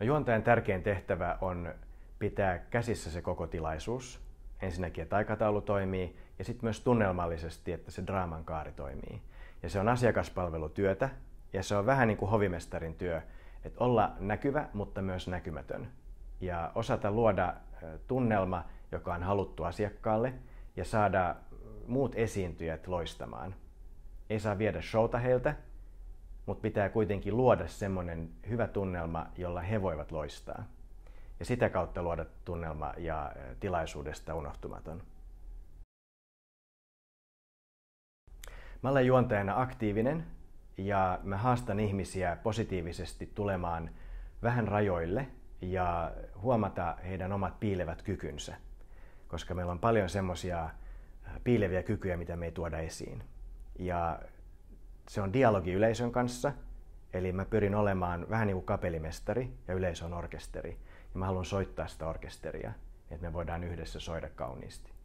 No, juontajan tärkein tehtävä on pitää käsissä se koko tilaisuus. Ensinnäkin, että aikataulu toimii ja sitten myös tunnelmallisesti, että se draaman kaari toimii. Ja se on asiakaspalvelutyötä ja se on vähän niin kuin hovimestarin työ, että olla näkyvä, mutta myös näkymätön. Ja osata luoda tunnelma, joka on haluttu asiakkaalle ja saada muut esiintyjät loistamaan. Ei saa viedä showta heiltä, mutta pitää kuitenkin luoda semmoinen hyvä tunnelma, jolla he voivat loistaa. Ja sitä kautta luoda tunnelma ja tilaisuudesta unohtumaton. Mä olen juontajana aktiivinen ja mä haastan ihmisiä positiivisesti tulemaan vähän rajoille ja huomata heidän omat piilevät kykynsä. Koska meillä on paljon semmoisia piileviä kykyjä, mitä me ei tuoda esiin. Ja se on dialogi yleisön kanssa, eli mä pyrin olemaan vähän niin kuin kapellimestari ja yleisö on orkesteri. Ja mä haluan soittaa sitä orkesteria, että me voidaan yhdessä soida kauniisti.